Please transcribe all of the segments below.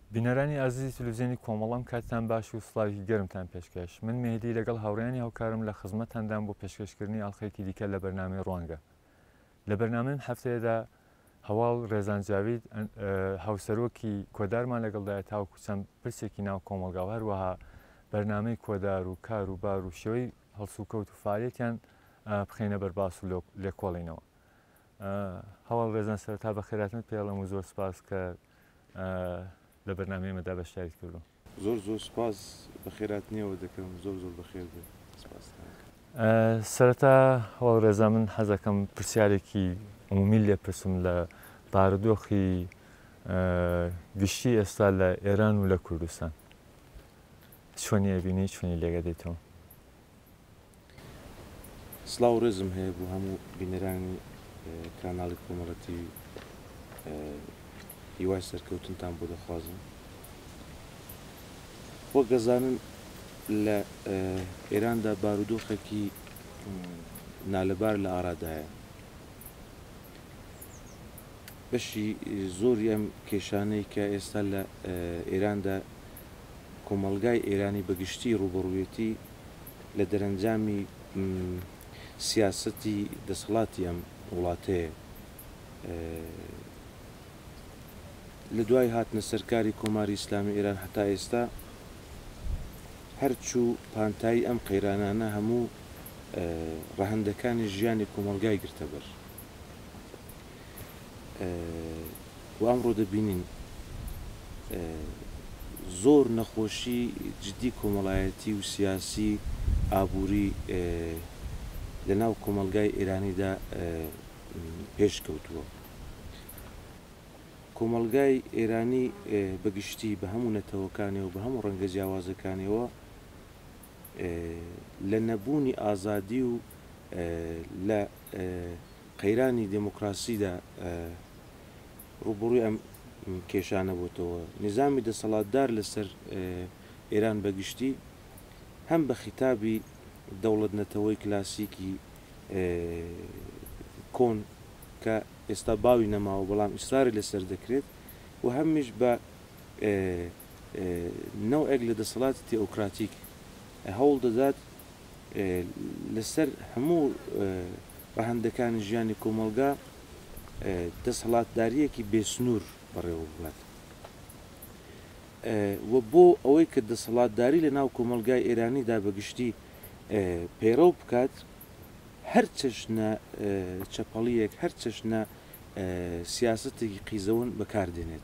بینەرانی ئازیزی تلویزیۆنی کۆمەڵام کاتتان باش و سڵاوی گەرمتان پێشکەش من مێهدی لەگەڵ هاوڕێیانی هاوکارم لە خزمەتتاندان بۆ پێشکەشکردنی ئەڵلقەیەکی دیکە لە بەرنامەی ڕوانگە لە بەرنامەم هەفتەیەدا هەواڵ ڕێزان جاوید هاوسەرۆکی کۆدارمان لەگەڵدایە تاوکو چەند پرسێکی ناو کۆمەلگاو هەروەها بەرنامەی کۆدار و کار و بار و شێوەی هەڵسوکەوت و فعالیەتیان بخینە بەرباس و لێکۆڵینەوە هەواڵ ڕێزان سەرەتا بە خێراتنت پێڵم و زۆر سپاس کە لە بەرنامەیەمەدا بەشداریت کردو زۆر سپاس بە خێراتنیەوە دەکەم زۆر بەخێر بێت سپاس. سەرەتا هەواڵ ڕێزا من حەزەکەم پرسیارێکی عمومی لێپرسم لە بارودۆخی گشتی ئێستا لە ئێران و لە کوردستان چۆنی ئەبینی چۆنی لێگە دێتەوە؟ سڵاو و ڕێزم هەیە بۆ هەموو بینەرانی کاناڵی کۆمەڵەتی هیوای سەرکەوتنتان بۆ دەخوازم. وەک گەزانن لە ئێراندا بارودۆخێکی نالەبار لە ئارادایە. بەشی زۆری ئەم کێشانەی کە ئێستا لە ئێراندا کۆمەلگای ئێرانی بەگشتی ڕوبەڕوویەتی لە دەرەنجامی سیاسەتی دەسەڵاتی ئەم وڵاتەیە لە دوای هاتنە سەرکاری کۆماری ئیسلامی ئێران هەتا ئێستا هەرچوو پانتایی ئەم قەیرانانە هەموو ڕەهەندەکانی ژیانی کۆمەلگای گرتە بەر و ئەمڕۆ دەبینین زۆر نەخۆشی جددی کۆمەڵایەتی و سیاسی ئابووری لە ناو کۆمەلگای ئێرانیدا پێشکەوتووە. کۆمەلگای ئێرانی بەگشتی بە هەموو نەتەوەکانەوە و بە هەموو ڕەنگە جیاوازەکانەوە لە نەبوونی ئازادی و لە قەیرانی دموکراسیدا ڕوبڕووی ئەم کێشانە بووتەوە. نظامی دەسەڵاتدار لەسەر ئێران بەگشتی هەم بە خیتابی دەوڵەت نەتەوەی کلاسیکی کۆن کە ئێستا باوی نەماوە بەڵام ئیسراری لەسەر دەکرێت و هەمیش بە نەوەیەک لە دەسەڵاتی تێئۆکراتیک هەوڵ دەدات لەسەر هەموو ڕەهەندەکانی ژیانی کۆمەلگا دەسەڵاتداریەکی بێسنوور بەڕێوە بڵات و بۆ ئەوەی کە دەسەڵاتداری لە ناو کۆمەلگای ئێرانیدا بەگشتی پەیڕەو بکات هەر چەشنە چەپەڵیەک هەر چەشنە سیاسەتێکی قیزەون بەکاردێنێت.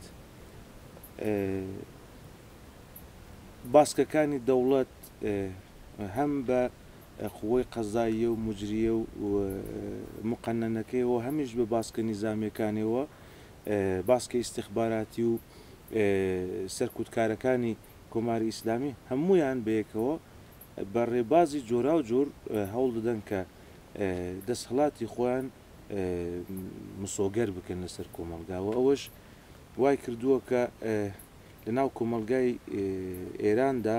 باسکەکانی دەوڵەت هەم بە قووەی قەزاییە و مجریە و مقەننەکەیەوە هەمیش بە باسکە نیزامیەکانەوە باسکە ئیستیخباراتی و سەرکوتکارەکانی کۆماری ئیسلامی هەمویان بەیەکەوە بە ڕێبازی جۆرا و جۆر هەوڵ دەدەن کە دەسەڵاتی خۆیان مسۆگەر بکەن لەسەر کۆمەلگاوە. ئەوەش وای کردووە کە لە ناو کۆمەلگای ئێراندا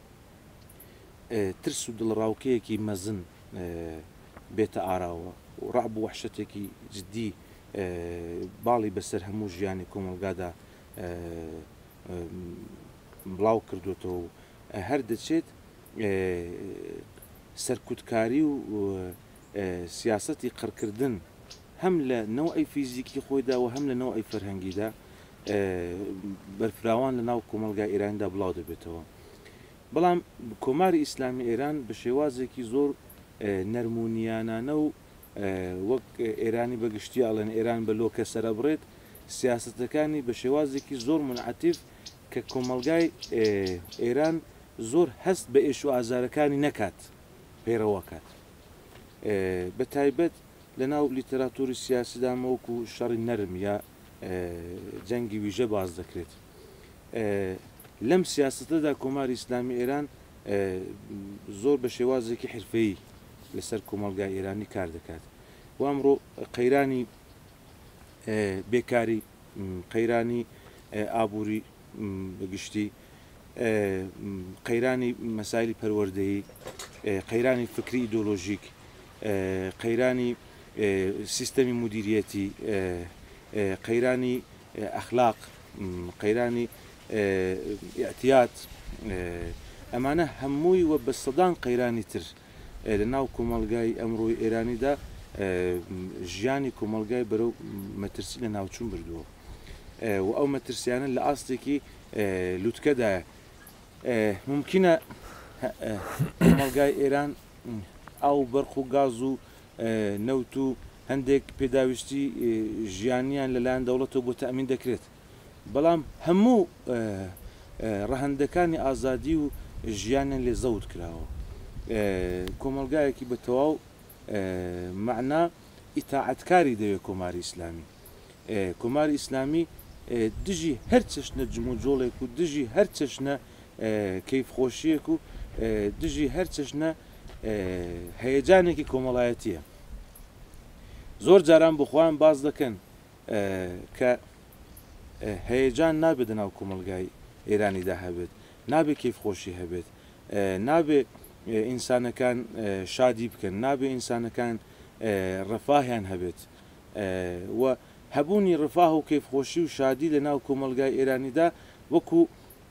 ترس و دڵڕاوکەیەکی مەزن بێتە ئاراوە و ڕعب و وەحشەتێکی جددی باڵی بەسەر هەموو ژیانی کۆمەلگادا بڵاو کردوێتەوە و هەر دەچێت سەرکوتکاری و سیاسەتی قڕکردن هەم لە نەوعی فیزیکی خۆیدا و هەم لە نەوعی فەرهەنگیدا بەرفراوان لە ناو کۆمەلگای ئێراندا بڵاو دەبێتەوە. بەڵام کۆماری ئیسلامی ئێران بە شێوازێکی زۆر نەرمونیانانە و وەک ئێرانی بەگشتی ئەڵێن ئێران بە لۆکە سەرەبڕێت سیاسەتەکانی بە شێوازێکی زۆر منعەتیف کە کۆمەلگای ئێران زۆر هەست بە ئێش و ئازارەکانی نەکات پەیڕەوەکات. بە تایبەت لە ناو لیتەراتوری سیاسیدا وەکو شەڕی نەرم یا جەنگی ویژە باز دەکرێت. لەم سیاسەتەدا کۆماری ئیسلامی ئێران زۆر بە شێوازێکی حرفەیی لەسەر کۆمەلگای ئێرانی کار دەکات و ئەمڕۆ قەیرانی بێکاری قەیرانی ئابووری بەگشتی قەیرانی مەسایلی پەروەردەیی قەیرانی فکری ئیدۆلۆژیک قەیرانی سیستەمی مدیریەتی قەیرانی ئەخلاق قەیرانی ئەتیات ئەمانە هەمووی وە بە سەدان قەیرانی تر لە ناو کۆمەلگای ئەمڕۆی ئێرانیدا ژیانی کۆمەلگای بەرەو مەترسی لە ناوچوون بردووە و ئەو مەترسیانە لە ئاستێکی لووتکەدایە ممکنە کۆمەلگای ئێران ئەو بەرخ و گاز و نەوت و هەندێک پێداویستی ژیانیان لەلایەن دەوڵەتەوە بۆ تەمین دەکرێت بەڵام هەموو ڕەهەندەکانی ئازادی و ژیانیان لێ زەوت کراوە کۆمەلگایەکی بە تەواو معنا ئیتاعەتکاری دەوێت کۆماری ئیسلامی کۆماری ئیسلامی دژی هەر چەشنە جموجۆڵێک و دژی هەر چەشنە کەیفخۆشیەک و دژی هەر چەشنە هەیەجانێکی کۆمەڵایەتیە زۆر جاران بخۆیان باز دەکەن کە هەیەجان نابێت ناو کۆمەلگای ئێرانیدا هەبێت نابێت کەیفخۆشی هەبێت نابێت ئینسانەکان شادی بکەن نابێت ئینسانەکان ڕەفاهیان هەبێت و هەبوونی ڕفاه و کەیفخۆشی و شادی لە ناو کۆمەلگای ئێرانیدا وەکو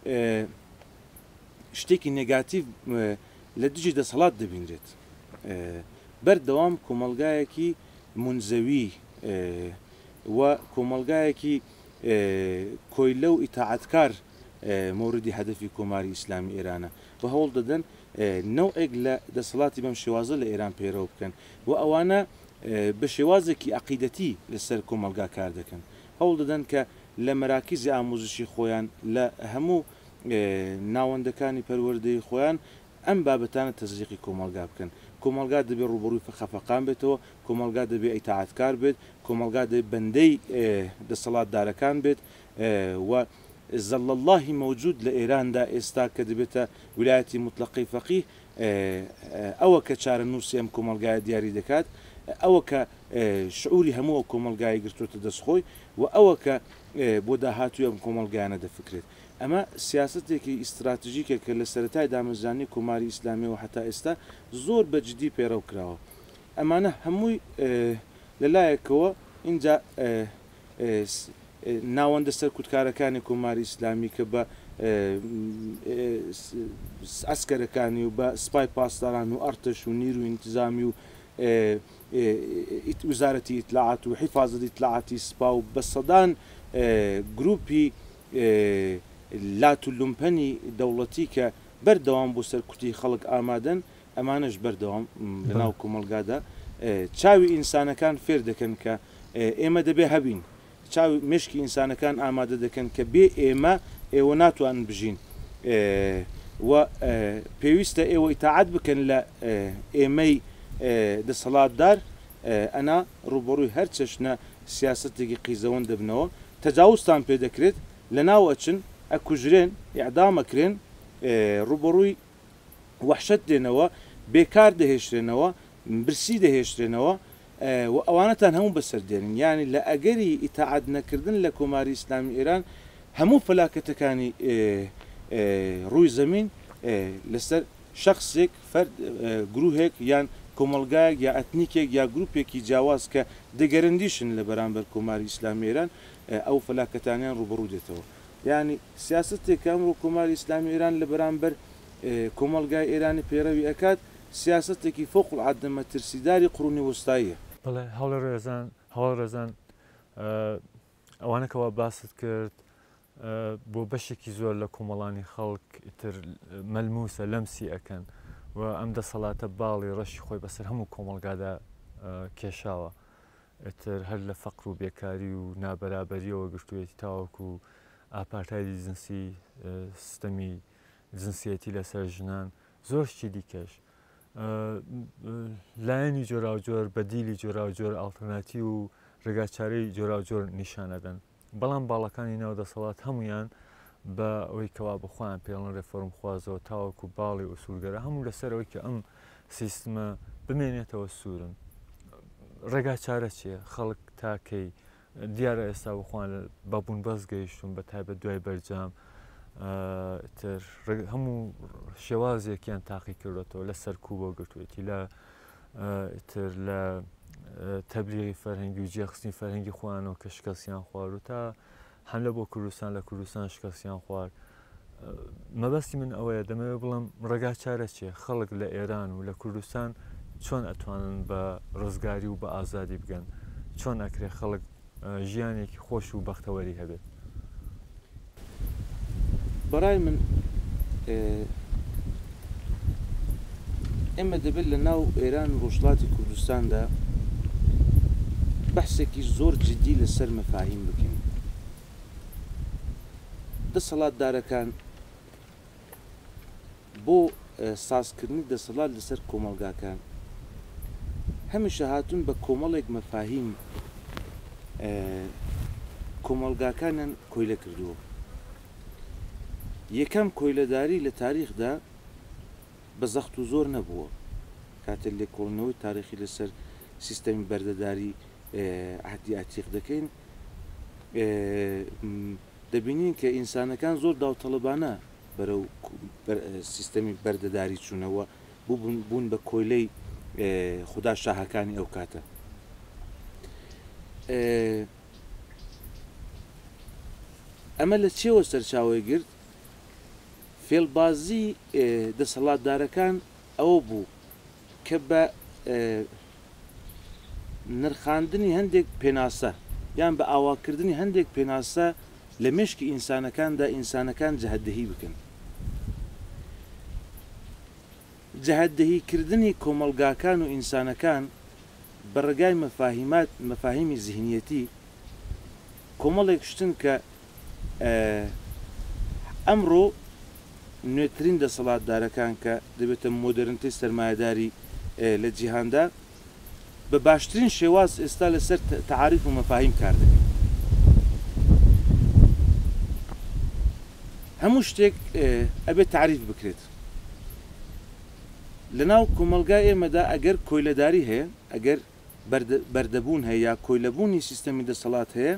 شتێکی نێگاتیڤ لە دژی دەسەڵات دەبینرێت بەردەوام کۆمەلگایەکی منزەوی و کۆمەلگایەکی کۆیلە و ئیتاعەتکار موردی هەدەفی کۆماری ئیسلامی ئێرانە بە هەوڵ دەدەن نەوعێک لە دەسەڵاتی بەم شێوازە لە ئێران پەیڕەو بکەن و ئەوانە بە شێوازێکی عەقیدەتی لەسەر کۆمەلگا کار دەکەن هەوڵ دەدەن کە لە مەراکیزی ئامۆزشی خۆیان لە هەموو ناوەندەکانی پەروەردەی خۆیان ئەم بابەتانە تەزریقی کۆمەلگا بکەن کۆمەلگا دەبێت ڕوبەڕووی خەفەقان بێتەوە کۆمەلگا دەبێت ئیتاعەتکار بێت کۆمەلگا دەبێت بەندەی دەسەڵاتدارەکان بێت و زەڵ اللهی مەوجود لە ئێراندا ئێستا کە دەبێتە ویلایەتی مطلقی فەقیه ئەوە کە چارە نووسی ئەم کۆمەلگایە دیاری دەکات ئەوە کە شعوری هەموو کۆمەلگای گرتوتە دەستخۆی و ئەوە کە بۆ داهاتوی ئەم کۆمەلگایانە دەفکرێت ئەمە سیاستێکی ئیستراتیژیکە کە لە سەرەتای دامەزرانی کۆماری ئیسلامی و حتا ئێستا زۆر بەجددی پێڕەو کراوە ئەمانە هەمووی لەلایەکەوە اینجا ناوەندە سەر کوتکارەکانی کۆماری ئیسلامی کە بە ئەسکەرەکانی و بە سپای پاسداران و ئەرتش و نیر و ئینتیزامی و وزارەتی ئیتلاعات و حیفاظەتی ئیتلاعاتی سپا و بە سەدان گروپی لاتولومپەنی دەوڵەتی کە بەردەوام بۆ سەر کوتی خەڵک ئامادەن ئەمانش بەردەوام لەناو کۆمەلگادا چاوی ئینسانەکان فێر دەکەن کە ئێمە دەبێ هەبین چاوی مشکی ئینسانەکان ئامادە دەکەن کە بێ ئێوە ناتوان بژین و پێویستە ئێوە ئیتاعەت بکەن لە ئێمەی دەسەڵاتدار ئەنا ڕوبەڕووی هەر چەشنە سیاستێکی قیزەوەن دەبنەوە تەجاوزتان پێ دەکرێت لە ناو ئەچن ئەکوژرێن ئیعدامەکرێن ڕوبەڕووی وەحشەت دێنەوە بێکار دەهێشترێنەوە برسی دەهێشترێنەوە و ئەوانەتان هەموو بەسەردێنن یعنی لە ئەگەری ئیتاعەت نەکردن لە کۆماری ئیسلامی ئێران هەموو فەلاکەتەکانی ڕووی زەمین لەسەر شخصێک گروهێک یان کۆمەلگایەک یا ئەتنیکێک یا گروپێکی جیاواز کە دەگەرەندیشن لە بەرامبەر کۆماری ئیسلامی ئێران ئەو فەلاکەتانیان ڕوبەڕوو دێتەوە یعنی سیاستێک ئەمڕۆ کۆماری ئیسلامی ئێران لە بەرامبەر کۆمەلگای ئێرانی پێڕەوی ئەکات سیاستێکی فوق العاده مەترسیداری قڕونی وەستاییە بڵێ هەڵە ڕێزان ئەوانەکەەوە باست کرد بۆ بەشێکی زۆر لە کۆمەڵانی خەڵک تر مەلموسە لەمسی ئەەکەن و ئەم دەسەڵاتە باڵی ڕەشی خۆی بەسەر هەموو کۆمەلگادا کێشاوە ئەتر هەر لە فەقر و بێکاری و نابەرابەریەوە گرتوویەتی تاوەکو و ئاپارتایدی جنسی سیستەمی جنسیەتی لەسەر ژنان زۆرشتی دیکەش لایەنی جۆراوجۆر بەدیلی جۆراوجۆر ئاڵتەرناتی و ڕێگاچارەی جۆراوجۆر نیشانەدەن بەڵام باڵەکانی ناو دەسەڵات هەمویان بە ئەوەی کەوا بخۆیان پێڵن ڕێفۆرم خوازەوە تاوەکو باڵی ئوسولگەرە هەموو لەسەرەوەی کە ئەم سیستمە بمێنێتەوە سوورن ڕێگاچارە چیە خەڵک تاکەی دیارە ئێستا بخۆیان بەبوون بەس گەیشتون بە تایبەت دوای بەرجام تر هەموو شێوازێکیان تاقی کردێتەوە لە سەرکوو بۆ گرتوێتی لە تر لە تەبلیغی فەرهەنگی و جێخستنی فەرهەنگی خۆیانەوە کە شکەستیان خوارد و تا حملە بۆ کوردستان لە کوردستان شکستیان خوارد مەبەستی من ئەوەیە دەمەوێت بڵم ڕێگا چارە چیە خەڵک لە ئێران و لە کوردستان چۆن ئەتوانن بە ڕزگاری و بە ئازادی بگەن چۆن ئەکرێ خەڵک ژیانێکی خۆش و بەختەوەری هەبێت بەڕای من ئێمە دەبێت لە ناو ئێران و ڕۆژهەڵاتی کوردستاندا بەحسێکی زۆر جددی لەسەر مەفاهیم بکەین دەسەڵاتدارەکان بۆ سازکردنی دەسەڵات لەسەر کۆمەڵگاکان هەمیشە هاتوون بە کۆمەڵێک مەفاهیم کۆمەڵگاکانیان کۆیلە کردووە یەکەم کۆیلەداری لە تاریخدا بە زەخت و زۆر نەبووە کاتێک لێکۆڵینەوەی تاریخی لەسەر سیستەمی بەردەداری عهدی ئاتیق دەکەین دەبینین کە ئینسانەکان زۆر داوطەلبانە بەرەو سیستەمی بەردەداری چوونەوە بوون بە کۆیلەی خوددا شاهەکانی ئەو کاتە ئەمە لە چێوە سەرچاوی گرت فێڵبازی دەسەڵاتدارەکان ئەوە بوو کە بە نرخاندنی هەندێک پێناسە یان بە ئاواکردنی هەندێک پێناسە لە مێشکی ئینسانەکاندا ئینسانەکان جەهەتدەهی بکەن جەهەتدەهیکردنی کۆمەڵگاکان و ئینسانەکان بە ڕێگای مەفاهیمی زیهنیەتی کۆمەڵێک شتن کە ئەمڕۆ نوێترین دەسەڵاتدارەکان کە دەبێتە مۆدرنتەی سەرمایەداری لە جیهاندا بە باشترین شێواز ئێستا لەسەر تەعاریف و مەفاهیم کار دەکەن هەموو شتێک ئەبێت تعریف بکرێت لەناو کۆمەلگای ئێمەدا ئەگەر کۆیلەداری هەیە ئەگەر بەردەبوون هەیە یا کۆیلەبوونی سیستەمی دەسەڵات هەیە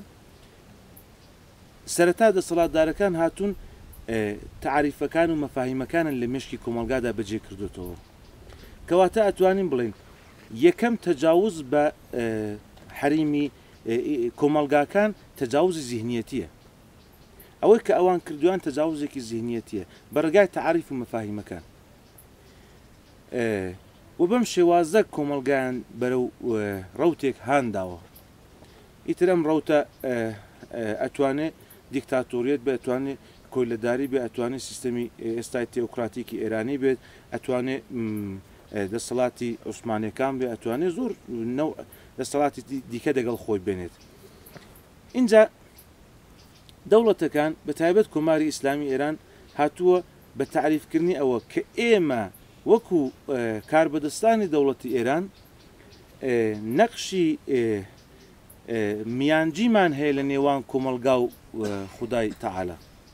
سەرەتا دەسەڵاتدارەکان هاتوون تعریفەکان و مەفاهیمەکانن لە مێشکی کۆمەلگادا بەجێ کردوتەوە کەواتە ئەتوانین بڵێن یەکەم تەجاوز بە حەریمی کۆمەلگاکان تەجاوزی زیهنیەتیە ئەوەی کە ئەوان کردویان تەجاوزێکی زیهنیەتیە بە ڕێگای تعریف و مەفاهیمەکان و بەم شێوازە کۆمەلگایان بەرەو ڕەوتێک هانداوە ئیتر ئەم ڕەوتە ئەتوانێت دیکتاتۆریەت بێت ئەتوانێت کۆیلەداری بێت ئەتوانێت سیستەمی ئێستای تێوکراتیکی ئێرانی بێت ئەتوانێت دەسەڵاتی عوسمانیەکان بێت ئەتوانێت زۆر دەسەڵاتی دیکە دەگەڵ خۆی بێنێت اینجا دەوڵەتەکان بە تایبەت کۆماری ئیسلامی ئێران هاتووە بە تعریفکردنی ئەوە کە ئێمە وەکو کاربەدەستانی دەوڵەتی ئێران نەقشی میانجیمان هەیە لە نێوان کۆمەلگا و خودای تەعالا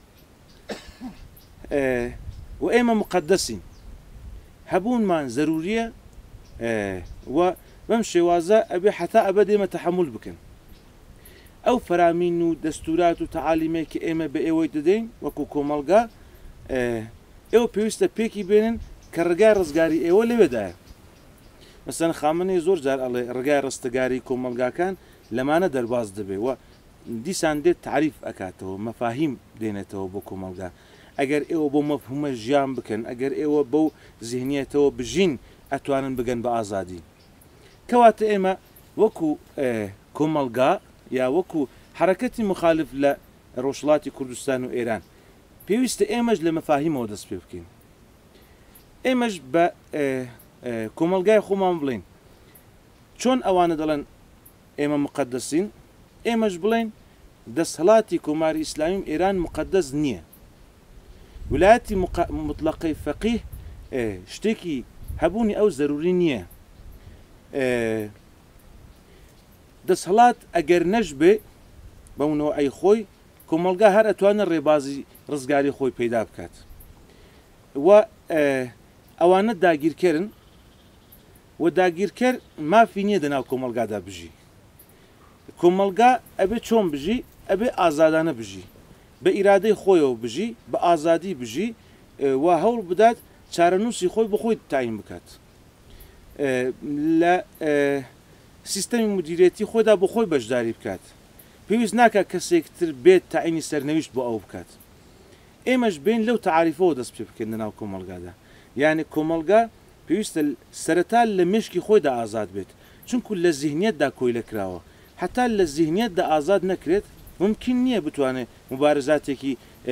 و ئێمە مقدسین هەبوونمان زەروریە و بەم شێوازە ئەبێ حتا ئەبەد ئێمە تەحەموول بکەن ئەو فەرامین و دەستورات و تەعالیمێکی ئێمە بە ئێوەی دەدەین وەکو کۆمەلگا ئێوە پێویستە پێکی بێنن کە ڕێگای ڕزگاری ئێوە لەوێدایە مەسەن خامنەی زۆر جار ئەڵێ ڕێگای ڕستەگاری کۆمەلگاکان لەمانە دەرباز دەبێ و دیسان دێت تعریف ئەکاتەوە مەفاهیم دێنێتەوە بۆ کۆمەلگا ئەگەر ئێوە بۆ مەفهومە ژیان بکەن ئەگەر ئێوە بەو زیهنیەتەوە بژین ئەتوانن بگەن بە ئازادی کەواتە ئێمە وەکو کۆمەلگا یا وەکو حرەکەتی مخالف لە ڕۆژهەڵاتی کوردستان و ئێران پێویستە ئێمەش لە مەفاهیمەوە دەست پێ بکەین ئێمەش بە کۆمەلگای خۆمان بڵێن چۆن ئەوانە دەڵێن ئێمە مقدسین ئێمەش بڵێن دەسەڵاتی کۆماری ئیسلامی ئێران مقدس نییە ویلایەتی مطلقەی فەقیه شتێکی هەبوونی ئەو زەروری نییە دەسەڵات ئەگەر نەژبێ بەونەوە ئەی خۆی کۆمەلگا هەر ئەتوانە ڕێبازی ڕزگاری خۆی پەیدا بکات و ئەوانە داگیرکەرن و داگیرکەر مافی نییە دەناو کۆمەلگادا بژی کۆمەلگا ئەبێ چۆن بژی ئەبێ ئازادانە بژی بە ئیرادەی خۆیەوە بژی بە ئازادی بژی و هەوڵ بدات چارەنووسی خۆی بە خۆی تاین بکات لە سیستەمی مدیرێتی خۆیدا بە خۆی بەشداری بکات پێویست ناکات کەسێکتر بێت تاعینی سەرنەویشت بۆ ئەو بکات ئێمەش بین لەو تعاریفەوە دەست پێ بکەین لە ناو کۆمەلگادا یعنی کۆمەلگا پێویستە سەرەتا لە مشکی خۆیدا ئازاد بێت چونکو لە زیهنیەتدا کۆی لەکراوە حتا لە زیهنیەتدا ئازاد نەکرێت ممکن نییە بتوانێت مبارزاتێکی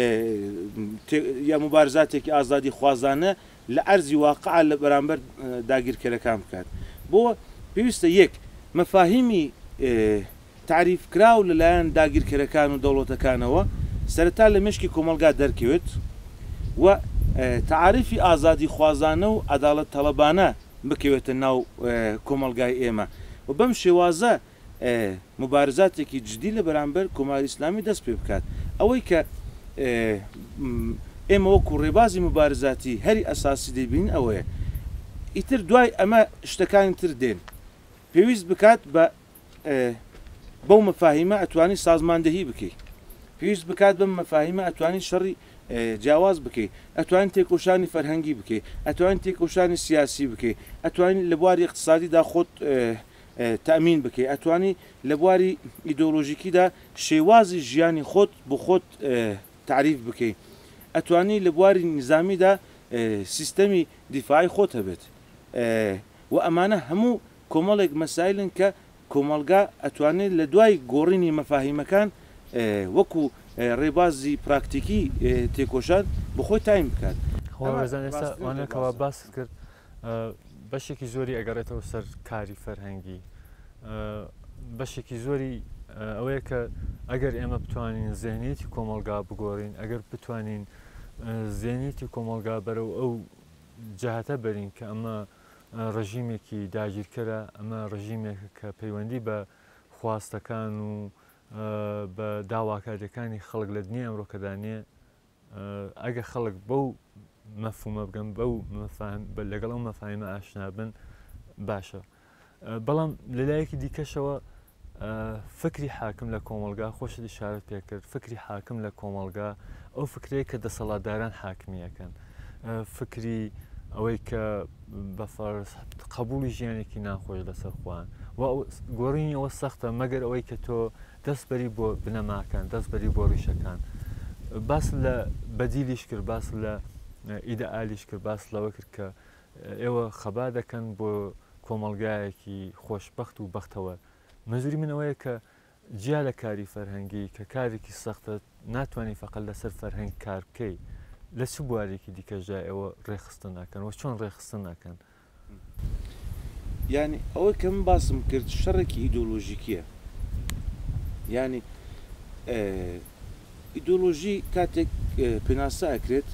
یا مبارزاتێکی ئازادی خوازانە لە ئەرزی واقع لە بەرامبەر داگیرکەرەکان بکات بۆ پێویستە یەک مەفاهیمی تعریفکراو لەلایەن داگیرکەرەکان و دەوڵەتەکانەوە سەرەتا لە مشکی کۆمەلگا دەرکەوێت و تعریفی ئازادی خوازانە و عەداڵەت تەڵەبانە بکەوێتە ناو کۆمەلگای ئێمە و بەم شێوازە مبارزاتێکی جدی لە بەرامبەر کۆماری ئیسلامی دەست پێ بکات ئەوەی کە ئێمە وەکو ڕێبازی مبارزاتی هەری ئەساسی دەبین ئەوەیە ئیتر دوای ئەمە شتەکانی تر دێن پێویست بکات بە بەو مەفاهیمە ئەتوانی سازماندەهی بکەیت پێویست بکات بەم مەفاهیمە ئەتوانی شەڕی جیاواز بکەیت ئەتوانین تێکۆشانی فەرهەنگی بکەیت ئەتوانین تێکۆشانی سیاسی بکەیت ئەتوانین لە بواری اقتصادیدا خۆت تەمین بکەیت ئەتوانی لە بواری ئیدۆلۆژیکیدا شێوازی ژیانی خۆت بۆ خۆت تعریف بکەیت ئەتوانی لە بواری نظامیدا سیستەمی دیفاعی خۆت هەبێت و ئەمانە هەموو کۆمەڵێک مەسایلن کە کۆمەلگا ئەتوانێت لە دوای گۆڕینی مەفاهیمەکان وەکو ڕێبازی پراکتیکی تێکۆشان بۆ خۆی تایم بکات خۆڕێزان ئێستا وانەکەوە باست کرد بەشێکی زۆری ئەگەڕێتەوە سەر کاری فەرهەنگی بەشێکی زۆری ئەوەیە کە ئەگەر ئێمە بتوانین زێنیەتی کۆمەلگا بگۆڕین ئەگەر بتوانین زێنیەتی کۆمەلگا بەرەو ئەو جاهاتە بەرین کە ئەمە ڕژیمێکی داگیرکەرە ئەمە ڕژیمێکە کە پەیوەندی بە خواستەکان و بە داواکاریەکانی خەڵک لە دنیا ئەمڕۆکەدانێ ئەگە خەڵک بەو مەفهومە بگەن بەو لەگەڵ ئەو مەفاهیمە ئاشنا بن باشە بەڵام لەلایەکی دیکەشەوە فکری حاکم لە کۆمەلگا خۆشت ئیشارەت پێ کرد فکری حاکم لە کۆمەلگا ئەو فکرەیە کە دەسەڵاتداران حاکمیەکەن فکری ئەوەی کە بە فەرز قبولی ژیانێکی ناخۆش لەسەر خوان و گۆڕینی ئەوە سەختە مەگەر ئەوەی کە تۆ دەستبەری بۆ بنەماکان دەستبەری بۆ ڕیشەکان باس لە بەدیلیش کرد باس لە ئیدەئالیش کرد باس لەوە کرد کە ئێوە خەبا دەکەن بۆ کۆمەلگایەکی خۆشبەخت و بەختەوە مەزوری منەوەیە کە جیا لە کاری فەرهەنگی کە کارێکی سەختە ناتوانانی فەقەت لەسەر فەرهەنگ کار بکەی لە چ بوارێکی دیکەژدا ئێوە ڕێخستن ناکەن و چۆن ڕێخستن ناکەن ینی ئەوەی کە من باسم کرد شەڕێکی ئیدۆلۆژیکیە ینی ئیدۆلۆژی کاتێک پێناسە ئەکرێت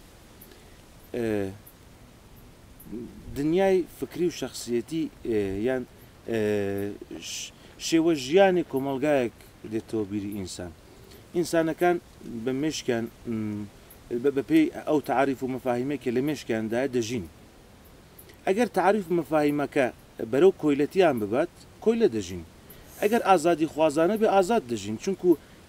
دنیای فکری و شخصیەتی یان شێوە ژیانی کۆمەلگایەک دێتەوە بیری ئینسان ئینسانەکان بە مێشکیان بەپێی ئەو تعریف و مەفاهیمێکە لە مێشکیاندایە دەژین ئەگەر تعریف مەفاهیمەکە بەرەو کۆیلەتیان ببات کۆی لە دەژین ئەگەر ئازادی خوازانە بێ ئازاد دەژین چونکو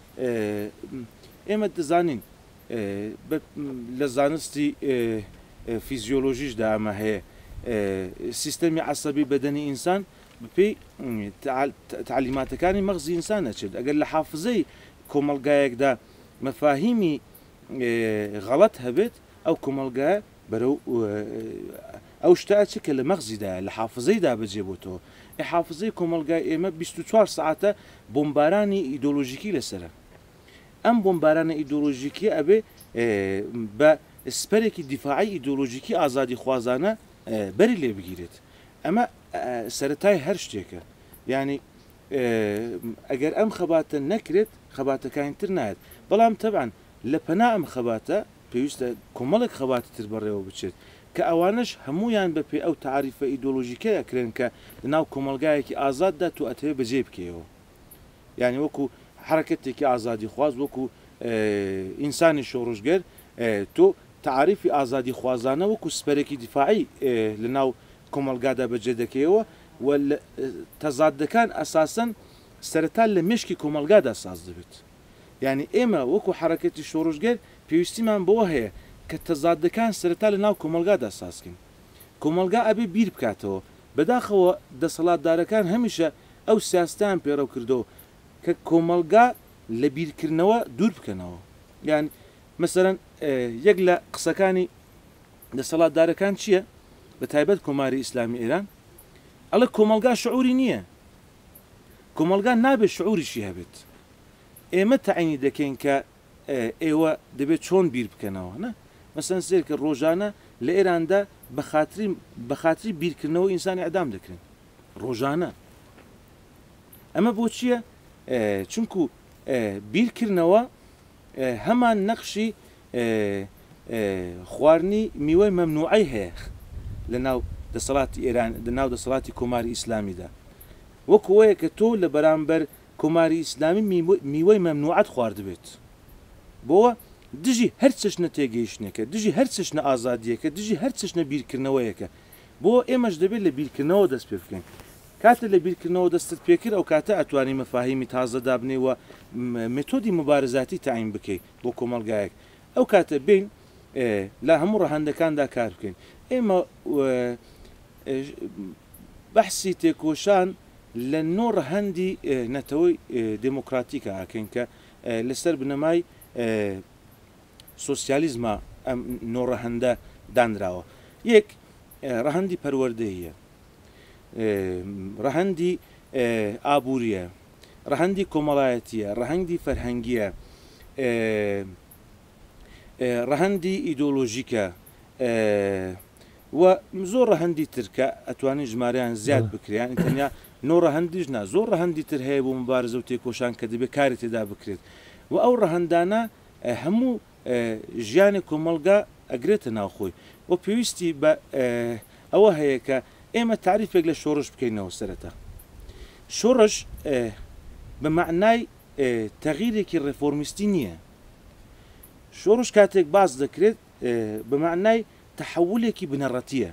ئێمە دەزانین لە زانستی فیزیۆلۆژیشدا ئەمە هەیە سیستەمی عەسەبی بەدەنی ئینسان بپێی تعلیماتەکانی مەغزی ئینسان ئەچێت ئەگەر لە حافزەی کۆمەلگایەکدا مەفاهیمی غەڵەت هەبێت ئەو کۆمەلگایە بەرەو ئەو شتە چ کە لە مەغزیدایە لە حافزەیدا بەجێبووتەوە حافزەی کۆمەلگای ئێمە 24 ساعتە بۆمبارانی ئیدۆلۆژیکی لەسرە ئەم بۆمبارانە ئیدۆلۆژیکی ئەبێ بە سپەرێکی دیفاعی ئیدۆلۆژیکی ئازادی خوازانە بەری لێ بگیرێت ئەمە سەرەتای هەر شتێکە ینی ئەگەر ئەم خەباتە نەکرێت خەباتەکانی تر نایێت بەڵام تەبعاً لە پەنا ئەم خەباتە پێویستە کۆمەڵێک خەباتی تر بەڕێوە بچێت کە ئەوانش هەمویان بەپێ ئەو تعریفە ئیدۆلۆژیکە ئەکرێن کە لەناو کۆمەلگایەکی ئازاددا تو ئەتەوێ بەجێ بکەیەوە یعنی وەکو حرەکەتێکی ئازادی خواز وەکو ئینسانی شۆڕژگەر تۆ تعریفی ئازادی خوازانە وەکو سپەرێکی دیفاعی لەناو کۆمەلگادا بەجێ دەکەیەوە و تەزادەکان ئەساسەن سەرەتا لە مێشکی کۆمەلگادا ساز دەبێت یعنی ئێمە وەکو حرەکەتی شۆڕژگەر پێویستیمان بەوە هەیە کە تەزادەکان سەرەتا لە ناو کۆمەلگادا سازکەین کۆمەلگا ئەبێ بیر بکاتەوە بەداخەوە دەسەڵاتدارەکان هەمیشە ئەو سیاستیان پێڕەو کردەوە کە کۆمەلگا لە بیرکردنەوە دوور بکەنەوە. یان مەسەرەن یەک لە قسەکانی دەسەڵاتدارەکان چییە؟ بە تایبەت کۆماری ئیسلامی ئێران ئەڵە کۆمەلگا شعوری نییە، کۆمەلگا نابێت شعوریشی هەبێت. ئێمە تەعینی دەکەین کە ئێوە دەبێت چۆن بیر بکەنەوە نە مەسەن سێرکە ڕۆژانە لە ئێراندا بە خاتری بیرکردنەوە ئینسانی ئەدام دەکرێن ڕۆژانە. ئەمە بۆ چییە؟ چونکو بیرکردنەوە هەمان نەخشی خواردنی میوەی مەمنوعی هەیە لە ناو دەسەڵاتی ئێران لە ناو دەسەڵاتی کۆماری ئیسلامیدا، وەکوەیە کە تۆ لە بەرامبەر کۆماری ئیسلامی میوەی مەمنوعات خواردبێت. بۆوە دژی هەر چشنە تێگەیشتنێکە، دژی هەر چشنە ئازادیەکە، دژی هەر چشنە بیرکردنەوەیەکە. بۆ ئێمەش دەبێت لە بیرکردنەوە دەست پێ بکەین. کاتە لە بیرکردنەوە دەستت پێکرد ئەو کاتە ئەتوانی مەفاهیمی تازەدا بنێوە مێتۆدی مبارزاتی تعین بکەیت بۆ کۆمەلگایەک. ئەو کاتە بین لە هەموو ڕەهەندەکاندا کار بکەین. ئێمە بەحسی تێکۆشان لە نۆ ڕەهەندی نەتەوەی دموکراتیکە ئاکەین کە لەسەر بنەمای سۆسیالیزمە ئەم نۆ ڕەهەندە دانراوە. یەک ڕەهەندی پەروەردەییە، ڕەهەندی ئابووریە، ڕەهەندی کۆمەڵایەتیە، ڕەهەندی فەرهەنگیە، ڕەهەندی ئیدۆلۆژیکە و زۆر ڕەهەندی ترکە ئەتوانین ژمارەیان زیاد بکریان تەنیا نۆ ڕەهەندیش نا زۆر ڕەهەندی تر هەیە بۆ مبارزە و تێکۆشان کە دەبێت کاری تێدا بکرێت و ئەو ڕەهەندانە هەموو ژیانی کۆمەلگا ئەگرێتە ناوخۆی و پێویستی بە ئەوە هەیە کە ئێمە تعریفێک لە شۆڕش بکەینەوە سەرەتا. شۆڕش بە معنای تەغییرێکی ڕێفۆرمیستی نییە. شۆڕش کاتێک باز دەکرێت بە معنای تەحولێکی بنەڕەتیە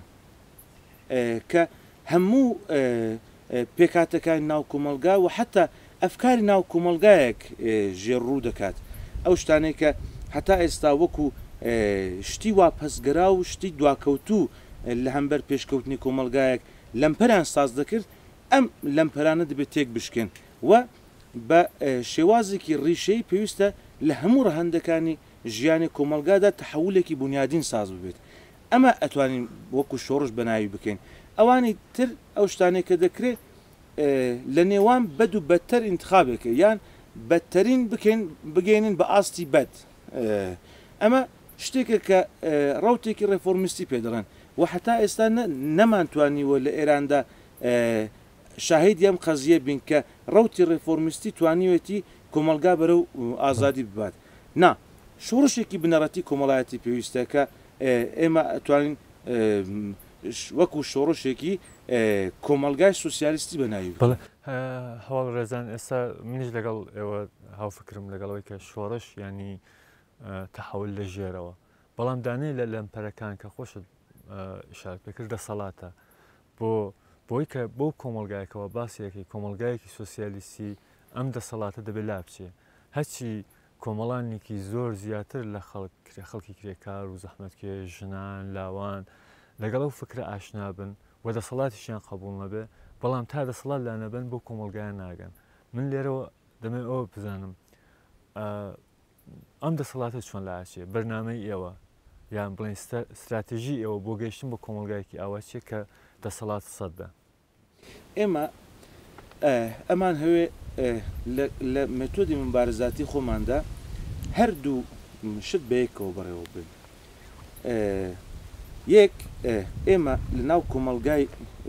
کە هەموو پێکاتەکانی ناو کۆمەلگا و حتا ئەفکاری ناو کۆمەلگایەک ژێڕوو دەکات. ئەو شتانێک کە حتا ئێستا وەکو شتی وا پەسگەرا و شتی دواکەوتوو لە هەمبەر پێشکەوتنی کۆمەلگایەک لەمپەران ساز دەکرد، ئەم لەمپەرانە دەبێت تێک بشکێن و بە شێوازێکی ڕیشەی پێویستە لە هەموو ڕەهەندەکانی ژیانی کۆمەلگادا تەحولێکی بنیادین ساز ببێت. ئەمە ئەتوانین وەکو شۆڕش بەناوی بکەین. ئەوانی تر ئەو شتانێک کە دەکرێت لە نێوان بەد و بەدتر ئینتخابێکە یان بەدترین بگەێنن بە ئاستی بەد. ئەمە شتێکە کە ڕوتێکی ڕێفۆرمیستی پێدەڵێن و حتا ئێستا نەمانتوانیوە لە ئێراندا شاهید ئەم قەزیە بین کە ڕوتی ڕێفۆرمیستی توانیوێتی کۆمەلگا بەرەو ئازادی ببات. نا شۆڕشێکی بنەڕەتی کۆمەڵایەتی پێویستە کە ئێمە ئەتوانین وەکو شۆڕشێکی کۆمەلگای سوسیالیستی بەناوی. هەواڵ ڕێزان ئێستا منیش لەگەڵ ئێوە هاوفکرم لەگەڵەوەی کە شۆڕش ینی تەحول لە ژێرەوە، بەڵام دانەی لە لەمپەرەکان کە خۆشت ئشار پێکرد دەسەڵاتە بۆی کە بۆ کۆمەلگایەکەوە باسیەکەی کۆمەلگایەکی سوسیالیستی ئەم دەسەڵاتە دەبێت لا بچێ. هەرچی کۆمەڵانێکی زۆر زیاتر لە خەڵکی کرێکار و زەحمەتکێ ژنان لاوان لەگەڵ ئەو فکرە ئاشنا بن و دەسەڵاتیشیان قبول نەبێ، بەڵام تا دەسەڵات لا نەبن بۆ کۆمەلگایان ناگەن. من لێرەوە دەمێ ئەوە بزانم ئەم دەسەڵاتە چۆن لاچێ بەرنامەی ئێوە یان بڵێن استراتێژی ئێوە بۆ گەیشتن بە کۆمەلگایەکی ئاواچێ کە دەسەڵات سەددا. ئێمە ئەمان هەوێ لە مێتۆدی مبارزاتی خۆماندا هەردوو شت بەیەکەوە بەڕێوە بن. یەک ئێمە لە ناو کۆمەلگای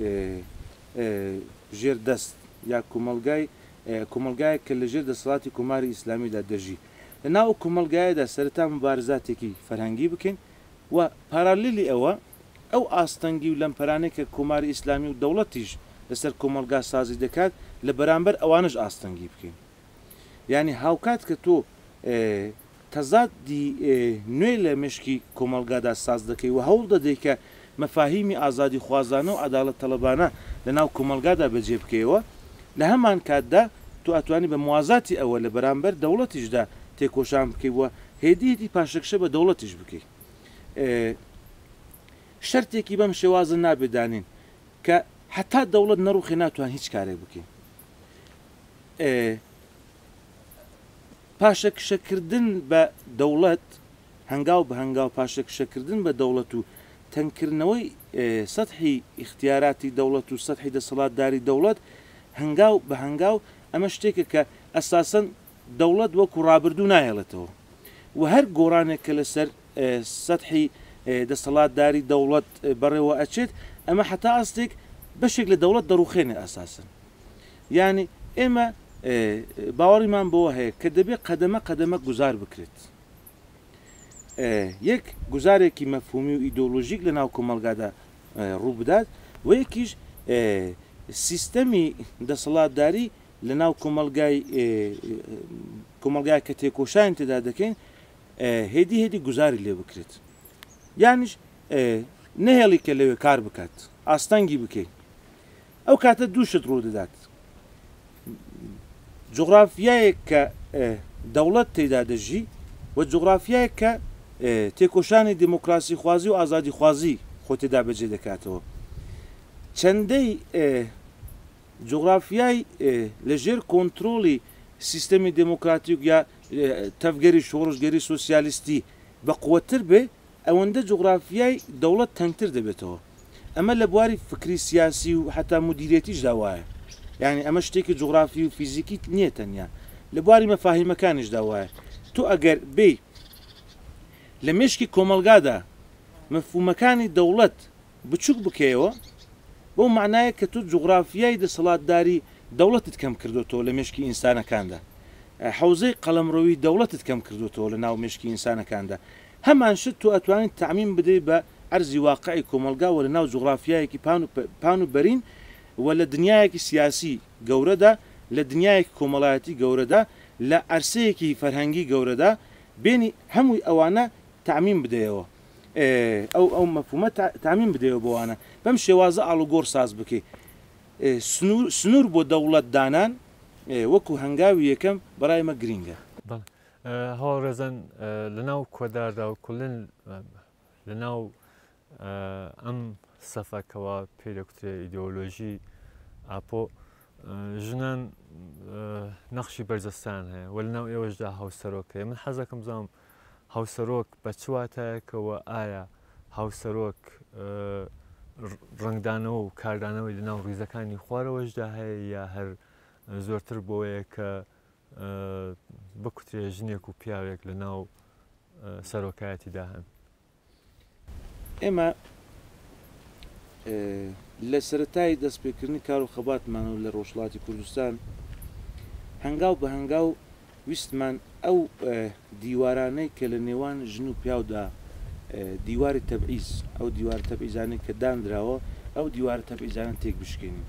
ژێردەست یا کۆمەلگایە کە لە ژێر دەسەڵاتی کۆماری ئیسلامیدا دەژی لە ناو کۆمەلگایەدا سەرەتا مبارزاتێکی فەرهەنگی بکەین و پارالیلی ئەوە ئەو ئاستەنگی و لەمپەرانەی کە کۆماری ئیسلامی و دەوڵەتیش لەسەر کۆمەلگا سازی دەکات لە بەرامبەر ئەوانش ئاستەنگی بکەین. یعنی هاوکات کە تۆ تەزادی نوێ لە مشکی کۆمەلگادا ساز دەکەی و هەوڵ دەدەی کە مەفاهیمی ئازادی خوازانە و عەدالەت تەڵەبانە لە ناو کۆمەلگادا بەجێ بکەیەوە، لە هەمان کاتدا تۆ ئەتوانی بە موازاتی ئەوە لە بەرامبەر دەوڵەتیشدا تێکۆشان بکەیت و هێدیەتی پاشەکشە بە دەوڵەتیش بکەیت. شەرتێکی بەم شێوازە نابێدانین کە حتا دەوڵەت نەڕوخی ناتوان هیچ کارێک بکەین. پاشەکشەکردن بە دەوڵەت هەنگاو بە هەنگاو پاشەکشەکردن بە دەوڵەت و تەنکردنەوەی سەدحی اختیاراتی دەوڵەت و سەدحی دەسەڵاتداری دەوڵەت هەنگاو بە هەنگاو ئەمە شتێکە کە ئەساسەن دەوڵەت وەکو ڕابردوو نایەڵێتەوە و هەر گۆڕانێک کە لەسەر سەدحی دەسەڵاتداری دەوڵەت بەڕێوە ئەچێت ئەمە حتا ئەستێک بەشێک لە دەوڵەت دەڕوخێنێ ئەساسن یعنی ئێمە باوەڕیمان بۆ هەیە کە دەبێت قەدەمە قەدەمە گوزار بکرێت یەک گوزارێکی مەفهومی و ئیدۆلۆژیک لە ناو کۆمەلگادا ڕوو بدات و یەکیش سیستەمی دەسەڵاتداری لە ناو کۆمەلگای کە تێکۆشان تێدا دەکەین هێدی گوزاری لێ بکرێت یانیش نەهێڵی کە لەوێ کار بکات ئاستەنگی بکەین ئەو کاتە دووشت ڕوو دەدات جغرافیایەک کە دەوڵەت تێدا دەژی و جغرافیایەک کە تێکۆشانی دیموکراسی خوازی و ئازادی خوازی خۆ تێدا بەجێ دەکاتەوە چەندەی جغرافیای لەژێر کۆنتترۆلی سیستەمی دموکراتیک یا تەفگەری شۆڕژگەری سوسیالیستی بە قووەتر بێ ئەوەندە جغرافیای دەوڵەت تەنگتر دەبێتەوە ئەمە لە بواری فکری سیاسی و حتا مدیرێتیش داوایە یعنی ئەمە شتێکی جغرافی و فیزیکی نییە تەنیا لە بواری مەفاهیمەکانیش داوایە تو ئەگەر بێ لە مێشکی کۆمەلگادا مەفهومەکانی دەوڵەت بچووک بکەیەوە بۆ معنایە کە تو جغرافیای دەسەڵاتداری دەوڵەتت کەم کردوتەوە لە مێشکی ئینسانەکاندا حوزەی قەڵەمڕەوی دەوڵەتت کەم کردوتەوە لە ناو مێشکی ئینسانەکاندا هەمان شت تو ئەتوانیت تەعمیم بدەیت بە ئەرزی واقعی کۆمەلگاوە لە ناو جغرافیایەکی پان و بەرین و لە دنیایەکی سیاسی گەورەدا لە دنیایەکی کۆمەڵایەتی گەورەدا لە ئەرسەیەکی فەرهەنگی گەورەدا بینی هەمووی ئەوانە تەعمیم بدەیەوە ئەو مەفهومە تەعمیم بدەیەوە بۆوانە بەم شێوازە ئاڵوگۆڕ ساز بکەیت سنوور بۆ دەوڵەت دانان وەکو هەنگاوی یەکەم بەڕایمە گرینگە هاوڕێزان لە ناو کۆداردا و کوڵن لە ناو ئەم سەفەکەوە پێدەکوترێ ئیدۆلۆژی ئاپۆ ژنان نەخشی بەرزەستان هەیە وە لە ناو ئێوەشدا هاوسەرۆکەیە من حەزەکەم بزانم هاوسەرۆک بە چواتایەکەوە ئایا هاوسەرۆک ڕنگدانەوە و کاردانەوەی لە ناو ڕیزەکانی خوارەوەشدا هەیە یا هەر زۆرتر بۆیە کە بکوترێ ژنێک و پیاوێک لە ناو سەرۆکایەتیدا هەن ئێمە لە سەرەتای دەستپێکردنی کار و خەباتمانەوە لە ڕۆژهەڵاتی کوردستان هەنگاو بە هەنگاو ویستمان ئەو دیوارانەی کە لە نێوان ژن و پیاودا دیواری تەبعیز ئەو دیوارە تەبعیزانەی کە دانراوە ئەو دیوارە تەبعیزانە تێک بشکێنین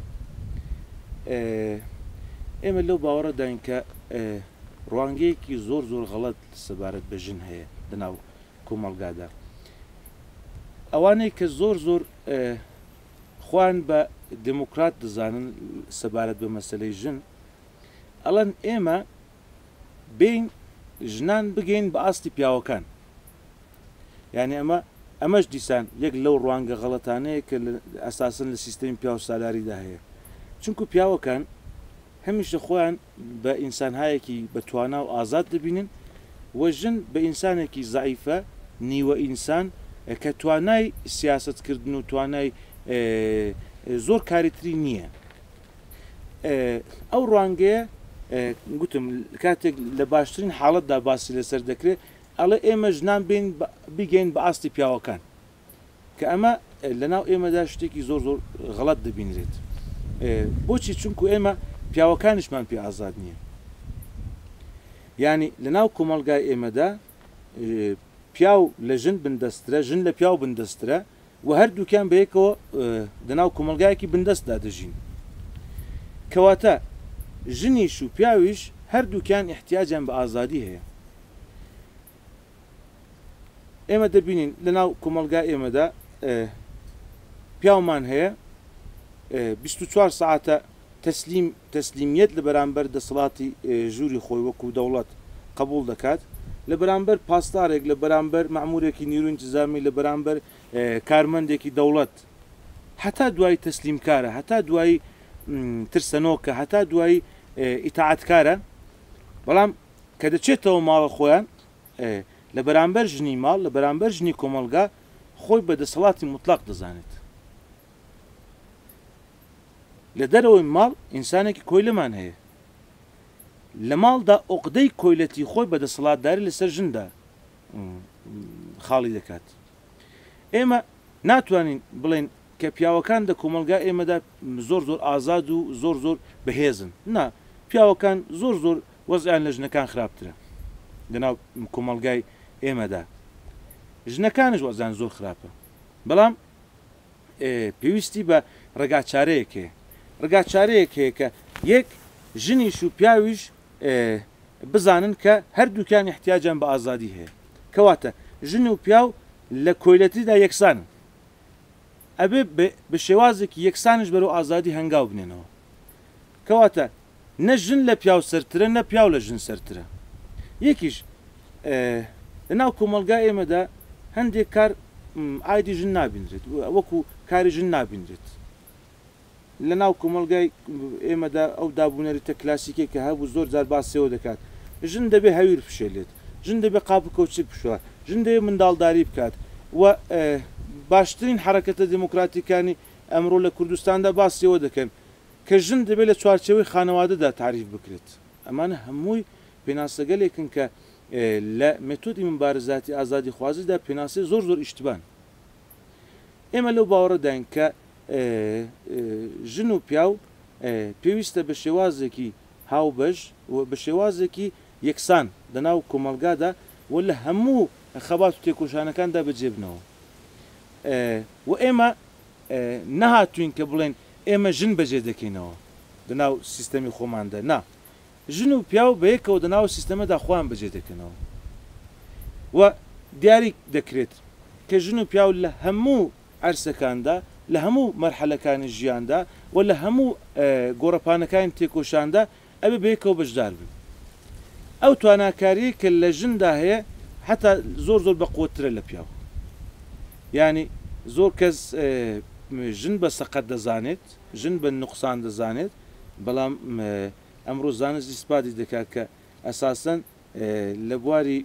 ئێمە لەو باوەڕەداین کە ڕوانگەیەکی زۆر غەڵەت سەبارەت بە ژن هەیە لەناو کۆمەڵگادا ئەوانەی کە زۆر خوان بە دموکرات دەزانن سەبارەت بە مەسەلەی ژن ئەڵەن ئێمە بین ژنان بگەین بە ئاستی پیاوەکان یعنی ئەمەش دیسان یەک لەو ڕوانگە غەڵەتانەیە کە ئەساسن لە سیستەمی پیاو سالاریدا هەیە چونکو پیاوەکان هەمیشە خۆیان بە ئینسانهایەکی بە توانا و ئازاد دەبینن وە ژن بە ئینسانێکی زعیفە نیوە ئینسان کە توانای سیاستکردن و توانای زۆر کاریتری نییە ئەو ڕوانگەیە گوتم کاتێک لە باشترین حاڵەتدا باسی لەسەر دەکرێت ئەڵێ ئێمە ژنان بگەین بە ئاستی پیاوەکان کە ئەمە لە ناو ئێمەدا شتێکی زۆر غەڵەت دەبینرێت بۆچی چونکو ئێمە پیاوەکانیشمان پێ ئازاد نییە یعنی لە ناو کۆمەڵگای ئێمەدا پیاو لە ژن بندەسترە ژن لە پیاو بندەسترە و هەردووکیان بەیەکەوە لە ناو کۆمەڵگایەکی بندەستدا دەژین کەواتە ژنیش و پیاویش هەردووکیان احتیاجیان بە ئازادی هەیە ئێمە دەبینین لە ناو کۆمەڵگای ئێمەدا پیاومان هەیە 24 ساعتە تەسلیمیەت لە بەرامبەر دەسەڵاتی ژووری خۆی وەکو دەوڵەت قبول دەکات لە بەرامبەر پاسدارێک لە بەرامبەر مەعمورێکی نیروی انتیزامی لە بەرامبەر کارمەندێکی دەوڵەت هەتا دوای تەسلیمکارە هەتا دوای ترسەنۆکە هەتا دوای ئیتاعەتکارە بەڵام کە دەچێتەوە ماڵە خۆیان لە بەرامبەر ژنی ماڵ لە بەرامبەر ژنی کۆمەلگا خۆی بەدەسەڵاتی مطلق دەزانێت لە دەرەوەی ماڵ ئینسانێکی کۆیلەمان هەیە لە ماڵدا ئۆقدەی کۆیلەتی خۆی بەدەسەڵاتداری لەسەر ژندا خاڵی دەکات ئێمە ناتوانین بڵێن کە پیاوەکان لە کۆمەلگا ئێمەدا زۆر ئازاد و زۆر بەهێزن نا پیاوەکان زۆر وەزیان لە ژنەکان خراپترە لەناو کۆمەلگای ئێمەدا ژنەکانش وەزیان زۆر خراپە بەڵام پێویستی بە ڕێگاچارەیەک هەیە ڕێگاچارەیەک هەیە کە یەک ژنیش و پیاویش بزانن کە هەردووکیان احتیاجیان بە ئازادی هەیە کەواتە ژن و پیاو لە کۆیلەتیدا یەکسانن ئەبێ بە شێوازێکی یەکسانش بەرەو ئازادی هەنگاو بنێنەوە کەواتە نە ژن لە پیاو سەرترە نە پیاو لە ژن سەرترە یەکیش لەناو کۆمەلگا ئێمەدا هەندێک کار ئایدی ژن نابینرێت وەکو کاری ژن نابینرێت لەناو کۆمەلگای ئێمەدا ئەو دابوونەریتە کلاسیکێک کە هەبوو زۆر جار باسیەوە دەکات ژن دەبێ هەویر بشێلێت ژن دەبێ قاپ کەوچک بشوە ژن دەبێ منداڵداری بکات و باشترین حرەکەتە دموکراتیکانی ئەمڕۆ لە کوردستاندا باسیەوە دەکەن کە ژن دەبێت لە چوارچەوەی خانەوادەدا تعریف بکرێت ئەمانە هەمووی پێناسەگەلێکن کە لە مێتۆدی مبارزاتی ئازادی خوازیدا پێناسی زۆر ئیشتبان ئێمە لەو باوەڕەداین کە ژن و پیاو پێویستە بە شێوازێکی هاوبەش و بە شێوازێکی یەکسان لەناو کۆمەلگادا و لە هەموو خەبات و تێکۆشانەکاندا بەجێبنەوە و ئێمە نەهاتوین کە بڵێن ئێمە ژن بەجێ دەکەینەوە لەناو سیستەمی خۆماندا نا ژن و پیاو بەیەکەوە لەناو سیستەمەدا خۆیان بەجێ دەکەنەوە و دیاری دەکرێت کە ژن و پیاو لە هەموو عەرسەکاندا لە هەموو مەرحەلەکانی ژیاندا و لە هەموو گۆڕەپانەکانی تێکۆشاندا ئەبێ بەیەکەوە بەشدار بن ئەو تواناکاری کە لە ژندا هەیە حتا زۆر بە قوترە لە پیاو یعنی زۆر کەس ژن بە سەقەت دەزانێت ژن بە نوقسان دەزانێت بەڵام ئەمڕۆ زانست ئیسپاتی دەکات کە ئەساسەن لە بواری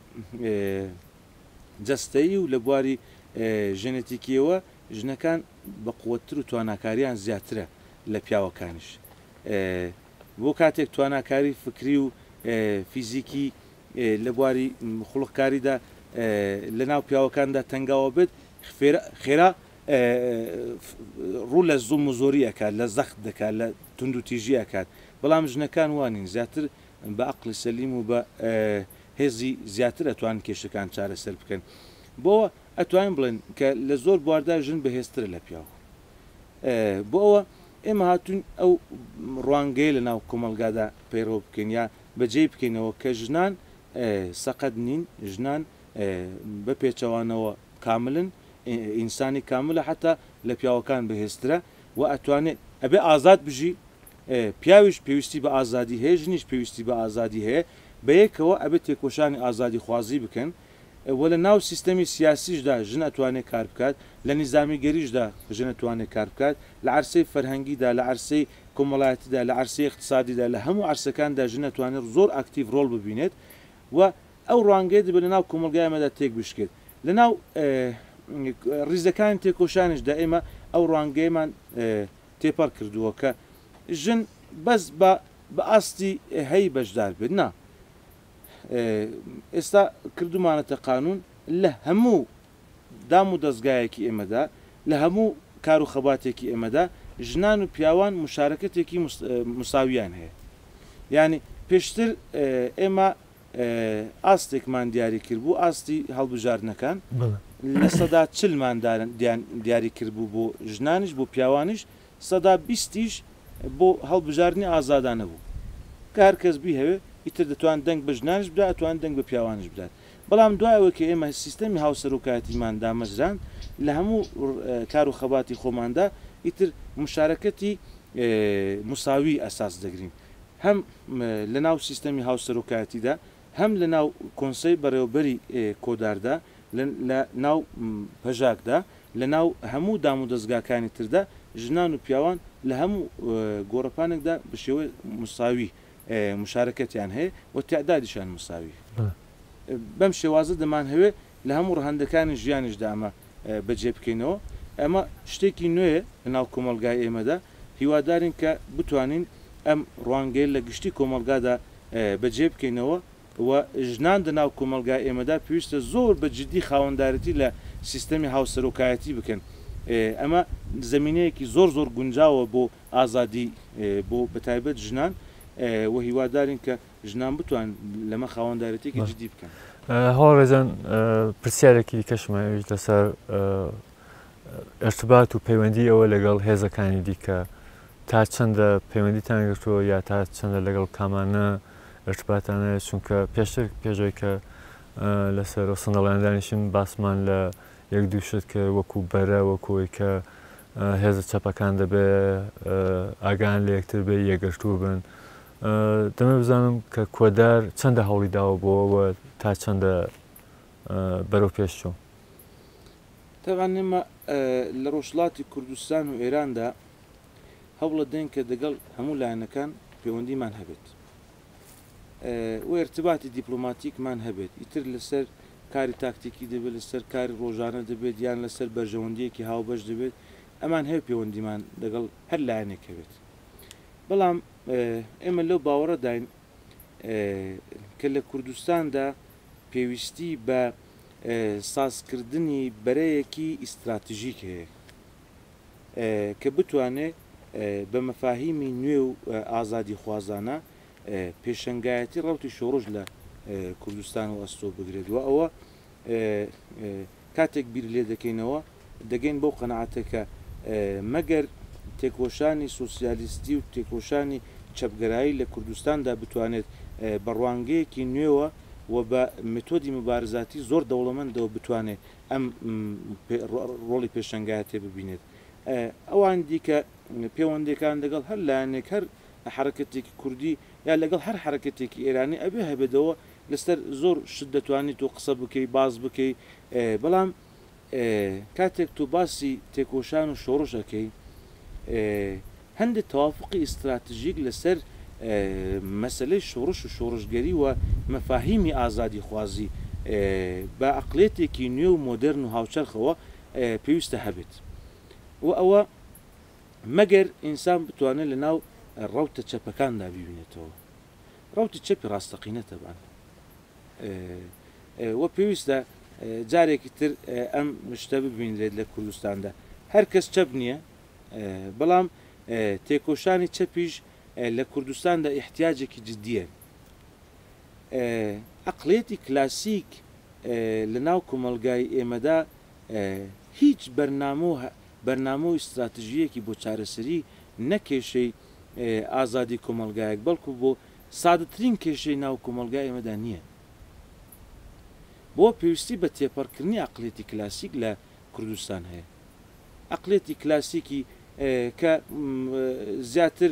جەستەیی و لە بواری ژێنێتیکیەوە ژنەکان بە قوتر و تواناکاریان زیاترە لە پیاوەکانش بۆ کاتێک تواناکاری فکری و فیزیکی لە بواری خوڵقکاریدا لە ناو پیاوەکاندا تەنگاوە بێت خێرا ڕوو لە زوم و زۆری ئەکات لە زەخت دەکات لە تونند و تیژی ئەکات بەڵام ژنەکان وانین زیاتر بە عەقڵی سەلیم و بە هێزی زیاتر ئەتوان کێشەکان چارەسەر بکەن بۆەوە ئەتوانین بڵێن کە لە زۆر بواردا ژن بەهێزترە لە پیاو بۆ ئەوە ئێمە هاتوون ئەو ڕوانگەی لە ناو کۆمەلگادا پەیڕەو بکەین یا بەجێ بکەینەوە کە ژنان سەقەت نین ژنان بە پێچەوانەوە کاملن ئینسانی کاملە حتا لە پیاوەکان بەهێزترە و ئەتوانێت ئەبێ ئازاد بژی پیاویش پێویستی بە ئازادی هەیە ژنیش پێویستی بە ئازادی هەیە بەیەکەوە ئەبێت تێکۆشانی ئازادی خوازی بکەن و لە ناو سیستەمی سیاسیشدا ژن ئەتوانێت کار بکات لە نیزامی گەریشدا ژن ئەتوانێت کار بکات لە عەرسەی فەرهەنگیدا لە عەرسەی کۆمەڵایەتیدا لە عەرسەی اقتصادیدا لە هەموو عەرسەکاندا ژن ئەتوانێت زۆر ئاکتیڤ ڕۆڵ ببینێت و ئەو ڕوانگەی دەبێت لە ناو کۆمەلگایەمەدا تێک بشکێت لە ناو ڕیزەکانی تێکۆشانشدا ئێمە ئەو ڕوانگەیمان تێپەڕ کردووە کە ژن بەس بە ئاستی هەی بەشدار بێت نا ئێستا کردومانەتە قانون لە هەموو دام و دەستگایەکی ئێمەدا لە هەموو کار و خەباتێکی ئێمەدا ژنان و پیاوان مشارەکەتێکی مساویان هەیە یعنی پێشتر ئێمە ئاستێکمان دیاری کرد بوو ئاستی هەڵبژاردنەکان لە سەدا 40مان دیاری کرد بوو بۆ ژنانش بۆ پیاوانش سەدا 20یش بۆ هەڵبژاردننی ئازادانە بوو کە هەر کەس بی هەوێ ئیتر دەتوان دەنگ بە ژنانش بدات ئەتوان دەنگ بە پیاوانش بدات بەڵام دوایەوە کە ئێمە سیستەمی هاوسەرۆکاتیمان دامەزران لە هەموو کار و خەباتی خۆماندا ئیتر مشارەکەتی مساوی ئەساس دەگرین هەم لە ناو سیستەمی هاوسەرۆکاتیدا هەم لە ناو کۆنسەی بەڕێوەبەری کۆداردا لە ناو پەژاکدا لە ناو هەموو دام و دەستگاکانی تردا ژنان و پیاوان لە هەموو گۆڕەپانێکدا بە شێوەی مساوی مشارکەتیان هەیە و تعدادیشان مساوی بەم شێوازە دەمان هەوێ لە هەموو ڕەهەندەکانی ژیانیشدا ئەمە بەجێ بکەینەوە ئەمە شتێکی نوێ لە ناو کۆمەلگای ئێمەدا هیوادارین کە بتوانین ئەم ڕوانگەی لە گشتی کۆمەلگادا بەجێ بکەینەوە و ژنان لە ناو کۆمەلگای ئێمەدا پێویستە زۆر بە جددی خاوەندارەتی لە سیستەمی هاوسەرۆکایەتی بکەن ئەمە زمینەیەکی زۆر گونجاوە بۆ ئازادی بۆ بەتایبەت ژنان و هیوادارین کە ژنان بتوان لەمە خاوەندارەتێکی جددی بکەن هەواڵێزان پرسیارێکی دیکەشمەویش لەسەر ارتباط و پەیوەندی ئەوە لەگەڵ هێزەکانی دیکە تا چەندە پەیوەندیتان گرتووە یا تا چەندە لەگەڵ کامانە ارتباطانە چونکە پێشتر پێشەوەی کە لەسەر سندەڵیاندانیشم باسمان لە یەک دوو شت کە وەکو بەرە وەکوی کە هێزە چەپەکان دەبێ ئاگان لە یەکتر بێ یەگەشتوو بن دەمە بزانم کە کۆدار چەندە هەوڵی داوە بۆەوە تا چەندە بەرەو پێش چوو تەوان ئێمە لە ڕۆژهەڵاتی کوردستان و ئێراندا هەوڵە دێن کە دەگەڵ هەموو لایەنەکان پەیوەندیمان هەبێت و ارتباطی دیپلۆماتیکمان هەبێت ئیتر لەسەر کاری تاکتیکی دەبێت لەسەر کاری ڕۆژانە دەبێت یان لەسەر بەرژەوەندیەکی هاوبەش دەبێت ئەمان هەیە پەیوەندیمان دەگەڵ هەر لایەنێک هەبێت بەڵام ئێمە لەو باوەڕەداین کە لە کوردستاندا پێویستی بە سازکردنی بەرەیەکی ئیستراتیژیک هەیە کە بتوانێت بە مەفاهیمی نوێ و ئازادی خوازانە پێشەنگایەتی ڕەوتی شۆڕژ لە کوردستان و ئەستۆ بگرێت و ئەوە کاتێک بیر لێ دەکەینەوە دەگەین بۆ قەنەعەتەکە مەگەر تێکۆشانی سوسیالیستی و تێکۆشانی چەپگەرایی لە کوردستاندا بتوانێت بەڕوانگەیەکی نوێوە و بە متۆدی مبارزاتی زۆر دەوڵەمەندەوە بتوانێت ئەم ڕۆڵی پێشەنگایەتێ ببینێت ئەوان دیکە پەیوەندەکان لەگەڵ هەر لایەنێک هەر حرەکەتێکی کوردی یا لەگەڵ هەر حرەکەتێکی ئێرانی ئەبێ هەبێتەوە لەسەر زۆر شت دەتوانیت تۆ قسە بکەی باز بکەی بەڵام کاتێک تو باسی تێکۆشان و شۆڕشەکەی هەندێک تەوافقی ئیستراتیژیک لەسەر مەسلەی شۆڕش و شۆڕشگەری و مەفاهیمی ئازادی خوازی بە عەقڵێتێکی نوێ و مۆدرن و هاوچەرخەوە پێویستە هەبێت و ئەوە مەگەر ئینسان بتوانێت لە ناو ڕەوتە چەپەکاندا ببینێتەوە ڕەوتی چەپی ڕاستەقینەتە بان وە پێویستە جارێکی تر ئەم شتە ببینێت لە کوردستاندا هەر کەس چەپ نییە بەڵام تێکۆشانی چەپیش لە کوردستاندا احتیاجێکی جددیە عەقڵێتی کلاسیک لە ناو کۆمەلگای ئێمەدا هیچ بەرنامە و ئیستراتیژیەکی بۆ چارەسەری نەکێشەی ئازادی کۆمەلگایەک بەڵکو بۆ سادەترین کێشەی ناو کۆمەلگای ئێمەدا نییە بۆ پێویستی بە تێپەڕکردنی عەقڵێتی کلاسیک لە کوردستان هەیە عەقڵێتی کلاسیکی کە زیاتر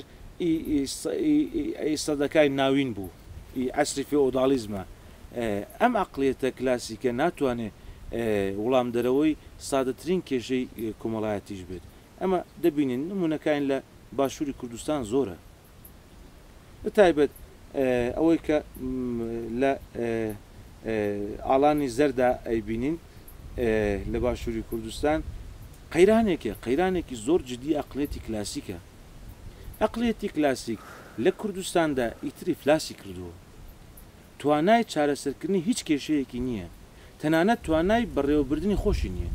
سەدەکای ناوین بوو عەسری فێئۆدالیزمە ئەم عەقڵێتە کلاسیکە ناتوانێت وەڵام دەرەوەی سادەترین کێشەی کۆمەڵایەتیش بێت ئەمە دەبینین نمونونەکان لە باشووری کوردستان زۆرە بەتایبەت ئەوەی کە لە ئاڵانی زەردا ئەیبینین لە باشووری کوردستان قەیرانێکی زۆر جددی عەقڵێتی کلاسیکە عەقڵێتی کلاسیک لە کوردستاندا ئیتری فلاسی کردووە توانای چارەسەرکردنی هیچ کێشەیەکی نییە تەنانەت توانای بەڕێوەبردننی خۆشی نییە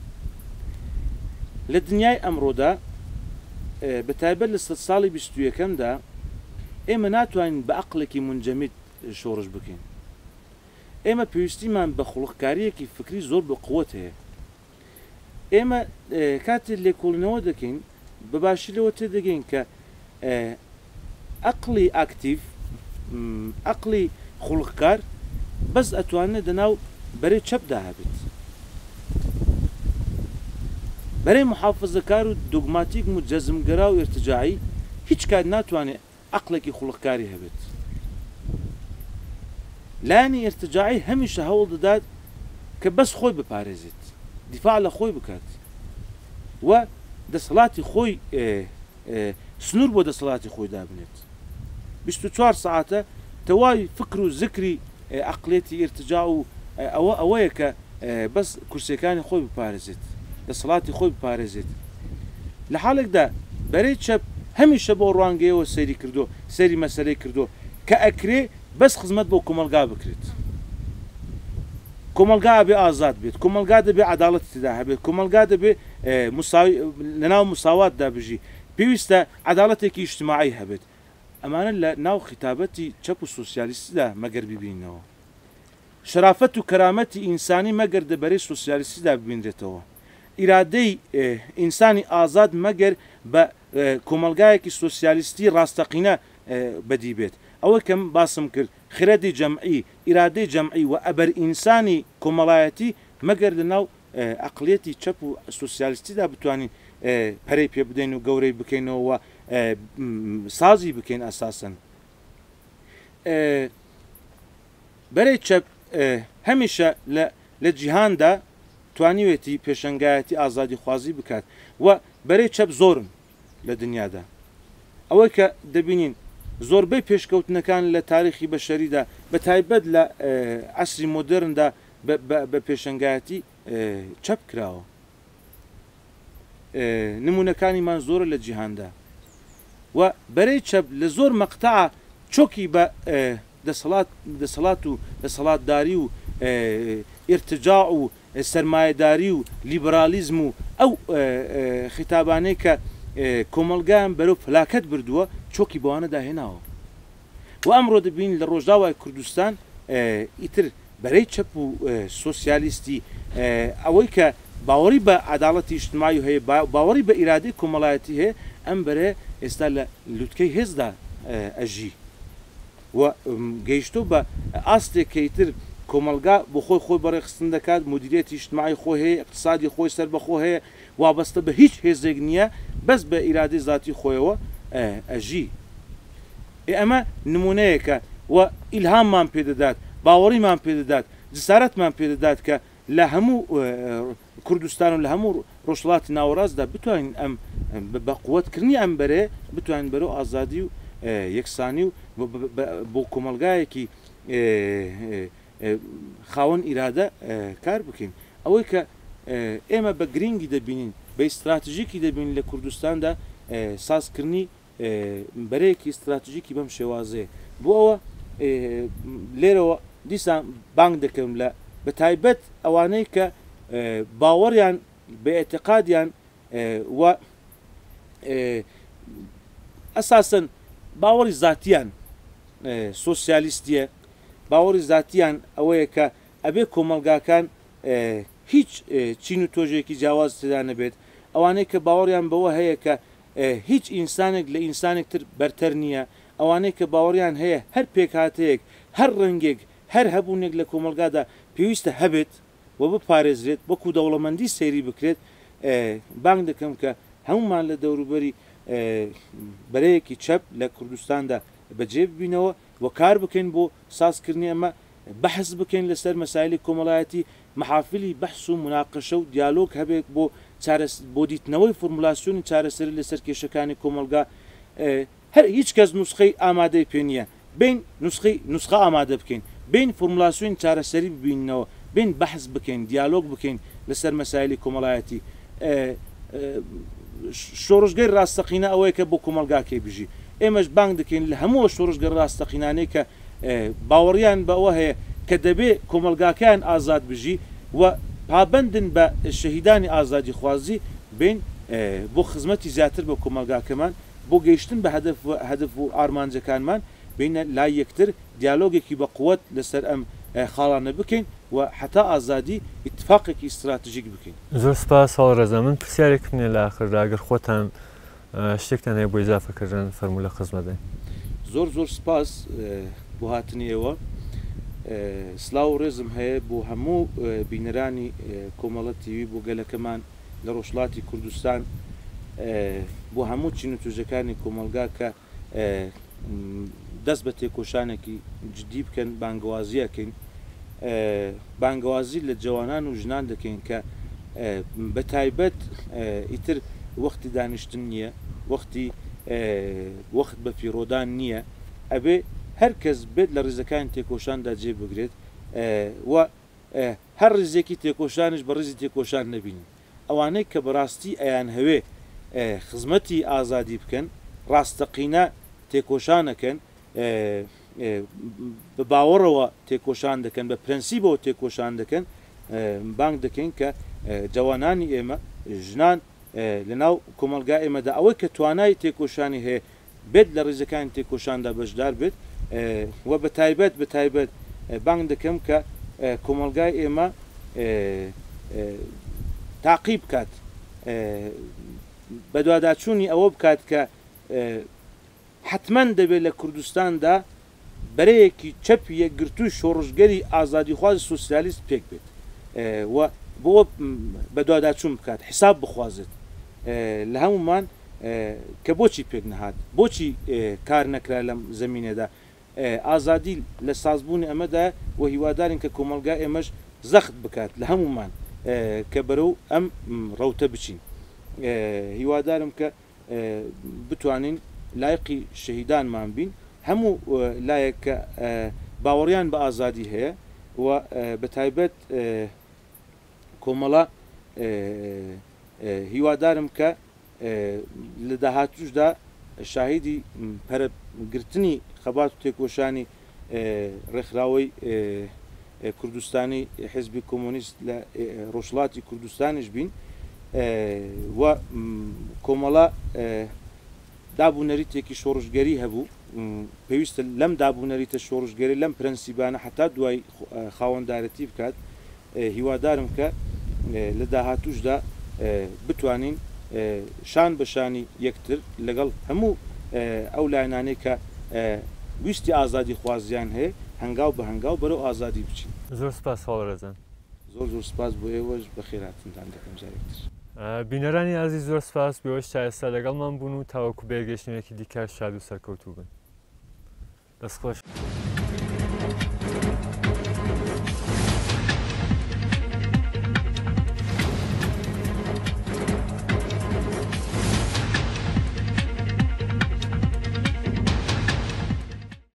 لە دنیای ئەمڕۆدا بەتایبەت لە 100 ساڵی 21ەمدا ئێمە ناتوانین بە عەقڵێکی منجەمید شۆڕش بکەین ئێمە پێویستیمان بە خوڵقکاریەکی فکری زۆر بە قووەت هەیە ئێمە کاتێک لێکۆڵینەوە دەکەین بەباشی لەوە تێدەگەین کە عەقڵی ئاکتیڤ عەقڵی خوڵقکار بەس ئەتوانێت لەناو بەرەی چەپدا هەبێت بەرەی محافزەکار و دوگماتیک و جەزمگەرا و ئێرتجاعی هیچ کات ناتوانێت عەقڵێکی خوڵقکاری هەبێت لایەنی ئێرتجاعی هەمیشە هەوڵ دەدات کە بەس خۆی بپارێزێت دیفاع لە خۆی بکات و دەسەڵاتی خۆی سنوور بۆ دەسەڵاتی خۆی دابنێت 24 ساعة تواي فكر وذكري عقليتي ارتجاع أويك بس كرسيكاني خوي ببارزت لصلاتي خوي ببارزت لحالك ده بريد شب هميشه بو روانگي و سيري كردو سيري مسألة كردو كأكري بس خدمت بو كمالقا بكريت كمالقا بي آزاد بيت كمالقا بي عدالة تداها بيت كمالقا بي لناو مساواة دا بجي بيوستا عدالتك اجتماعي هبت أمانا لناو خطابتي تشابو سوسياليست دا مقر ببينو شرافت و كرامتي إنساني مقر دبري سوسياليست دا ببينرتو إرادي إنساني آزاد مقر با كمالقايكي سوسياليستي راستقينا بدي بيت أول كم باسم كر خردي جمعي إرادي جمعي وأبر إنساني كمالايتي مقر لناو عقليتي تشابو سوسياليستي دا بتوانين پري پي بدين و گوري بكين و سازي بكين أساسا بري تشاب هميشه لجهان دا توانيويتي پێشەنگایەتی ئازادی خوازی بکات و بەرەی چەپ زۆرن لە دنیادا ئەوەی کە دەبینین زۆربەی پێشکەوتنەکان لە تاریخی بەشەریدا بە تایبەت لە عەسری مۆدرندا بە پێشەنگایەتی چەپ کراوە نمونونەکانیمان زۆرە لە جیهاندا و بەرەی چەپ لە زۆر مەقتەعە چۆکی بە دەسەڵات و دەسەڵاتداری و ارتجاع و سرمایه‌داری و لیبرالیزم و ئەو خیتابانەی کە کۆمەلگایان بەرەو فلاکەت بردووە چۆکی بەوانە داهێناوە و ئەمڕۆ دەبین لە ڕۆژاوای کوردستان ئیتر بەرەی چەپ و سۆسیالیستی ئەوەی کە باوەڕی بە عەداڵەتی ئیجتیماعی هەیە باوەڕی بە ئیرادەی کۆمەڵایەتی هەیە ئەم بەرە ئێستا لە لووتکەی هێزدا ئەژی و گەیشتۆ بە ئاستێک کە ئیتر کۆمەلگا بۆ خۆی بەڕێخستن دەکات مدیریەتی ئیجتیماعی خۆی هەیە اقتصادی خۆی سەربەخۆ هەیە وابەستە بە هیچ هێزێک نییە بەس بە ئیرادەی ذاتی خۆیەوە ئەژی ئەمە نمونەیەکە و ئیلهاممان پێدەدات باوەڕیمان پێدەدات جسارەتمان پێدەدات کە لە هەموو کوردستان و لە هەموو ڕۆژهەڵاتی ناوەڕاستدا بتوانین ئەم بە قووەتکردنی ئەم بەرێ بتوانین بەرەو ئازادی و یەکسانی و بۆ کۆمەلگایەکی خاوەن ئیرادە کار بکەین ئەوەی کە ئێمە بە گرنگی دەبینین بە ئیستراتیژیکی دەبین لە کوردستاندا سازکردنی بەرەیەکی ئیستراتیژیکی بەم شێوازەیە بۆ ئەوە لێرەوە دیسان بانگ دەکەم لە بە تایبەت ئەوانەی کە باوەڕیان بە ئێتقادیان و ئەساسەن باوەڕی زاتیان سۆسیالیستیە باوەڕی زاتیان ئەوەیە کە ئەبێ کۆمەلگاکان هیچ چین و تۆژێکی جیاواز تێدا نەبێت ئەوانەی کە باوەڕیان بەوە هەیە کە هیچ ئینسانێک لە ئینسانێکتر بەرتەر نییە ئەوانەی کە باوەڕیان هەیە هەر پێکهاتەیەک هەر ڕەنگێک هەر هەبوونێک لە کۆمەلگادا پێویستە هەبێت و بپارێزرێت وەکو دەوڵەمەندی سەیری بکرێت بانگ دەکەم کە هەمومان لە دەوروبەری بەرەیەکی چەپ لە کوردستاندا بەجێ ببینەوە و کار بکەین بۆ سازکردنی ئەمە بەحث بکەین لەسەر مەسایلی کۆمەڵایەتی محافلی بەحث و مناقەشە و دیالۆگ هەبێت بۆ دیتنەوەی فۆرمولاسیۆنی چارەسەری لەسەر کێشەکانی کۆمەلگا هەر هیچ کەس نوسخەی ئامادەی پێ نییە بین نوسخە ئامادە بکەین بین فۆرمولاسیۆنی چارەسەری ببینەوە بین بەحث بکەین دیالۆگ بکەین لەسەر مەسایلی کۆمەڵایەتی شۆڕژگەی ڕاستەقینە ئەوەیە کە بۆ کۆمەلگاکەی بژی ئێمەش بانگ دەکەین لە هەموو شۆڕژگە ڕاستەقینانەی کە باوەڕیان بەوە هەیە کە دەبێ کۆمەلگاکەیان ئازاد بژی و پابندن بە شەهیدانی ئازادی خوازی بین بۆ خزمەتی زیاتر بە کۆمەلگاکەمان بۆ گەیشتن بە هەدف و ئارمانجەکانمان بینە لای یەکتر دیالۆگێکی بە قووەت لەسەر ئەم خاڵانە بکەین و حتا ئازادی ئیتفاقێکی ئیستراتیژیک بکەین. زۆر سپاس هەڵڕێزە من پرسیارێکم لە ئاخردا ئەگەر خۆتان شتێکتان هەیە بۆ ئیزافەکردن فەرموو لە خزمەتدەین. زۆر سپاس بۆ هاتنی ئێوە سلااو و ڕێزم هەیە بۆ هەموو بینەرانی کۆمەڵە تیوی بۆ گەلەکەمان لە ڕۆژهەڵاتی کوردستان بۆ هەموو چین و توێژەکانی کۆمەلگا کە دەست بە تێکۆشانێکی جدی بکەن بانگوازیەکەین بانگوازی لە جوانان و ژنان دەکەین کە بە تایبەت ئیتر وەختی دانیشتن نییە وەخت بە پیرۆدان نییە ئەبێ هەر کەس بێت لە ڕێزەکان تێکۆشاندا جێ بگرێت و هەر ڕێزێکی تێکۆشانش بە ڕێزی تێکۆشان نەبینن ئەوانەی کە بەڕاستی ئەیان هەوێ خزمەتی ئازادی بکەن ڕاستەقینە تێکۆشانەکەن بە باوەڕەوە تێکۆشان دەکەن بە پرەنسیبەوە تێکۆشان دەکەن بانگ دەکەین کە جوانانی ئێمە ژنان لەناو کۆمەلگا ئێمەدا ئەوەی کە توانای تێکۆشانی هەیە بێت لە ڕێزەکانی تێکۆشاندا بەشدار بێت و بە تایبەت بانگ دەکەم کە کۆمەلگای ئێمە تاقی بکات بە دوواداچوونی ئەوە بکات کە حتمما دەبێت لە کوردستاندا بەرەیەکی چەپی یەکگرتووی شۆڕژگەری ئازادیخواز سوسیالیست پێک بێت و بۆ بە دوواداچوون بکات حساب بخوازێت لە هەمومان کە بۆچی پێک نەهات بۆچی کار نەکرا لەم زمینێدا ئازادی لە سازبوونی ئەمەدا و هیوادارین کە کۆمەلگا ئێمەش زەخت بکات لە هەمومان کە بەرەو ئەم ڕەوتە بچین هیوادارم کە بتوانین لایقی شەهیدانمان بین هەموو لایەک کە باوەڕیان بە ئازادی هەیە و بە تایبەت کۆمەڵە هیوادارم کە لە داهاتوشدا شاهیدی پەرەگرتنی خەبات و تێکۆشانی ڕێکخراوەی کوردستانی حزبی کۆمۆنیست لە ڕۆژهەڵاتی کوردستانیش بین و کۆمەڵە دابوونەریتێکی شۆڕژگەری هەبوو پێویستە لەم دابوونەریتە شۆڕژگەری لەم پرەنسیبانە حتا دوای خاوەنددارەتی بکات هیوادارم کە لە داهاتوشدا بتوانین شان بەشانی یەکتر لەگەڵ هەموو ئەو لایەنانەی کە ویستی ئازادی خوازیان هەیە هەنگاو بە هەنگاو بەرەو ئازادی بچین زۆر سپاس هەڵەرزان زۆر سپاس بۆ ئێوەش بە خێراتتان دەکەم جارێکتر بینەرانی ئازی زۆر سپاس بەوەش تا ئێستا لەگەڵمان بوون و تاوەکو بێگەشتنێکی دیکار شاد و سەرکەوتوو بن دەستخۆش